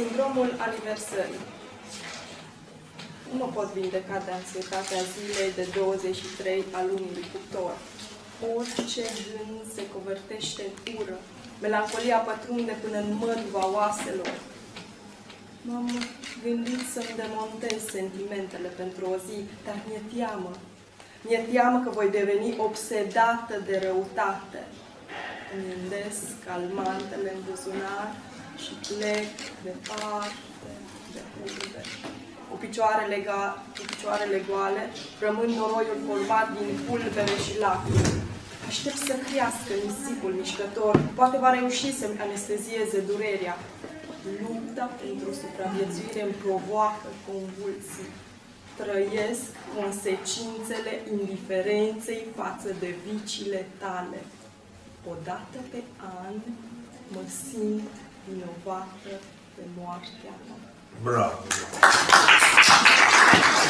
Sindromul aniversării. Nu mă pot vindeca de anxietatea zilei de 23 a lunii lui Cuptor. Orice gând se convertește în ură. Melancolia pătrunde până în măduva oaselor. M-am gândit să-mi demontez sentimentele pentru o zi, dar mi-e teamă. Mi-e teamă că voi deveni obsedată de răutate. Îmi gândesc calmantele în buzunar și plec departe de urbe. Cu picioarele goale, rămân noroiul format din pulbere și lacrimi. Aștept să crească nisipul mișcător, poate va reuși să-mi anestezieze durerea. Lupta pentru supraviețuire îmi provoacă convulsii. Trăiesc consecințele indiferenței față de viciile tale. Odată pe an mă simt vinovată de moartea ta. Bravo!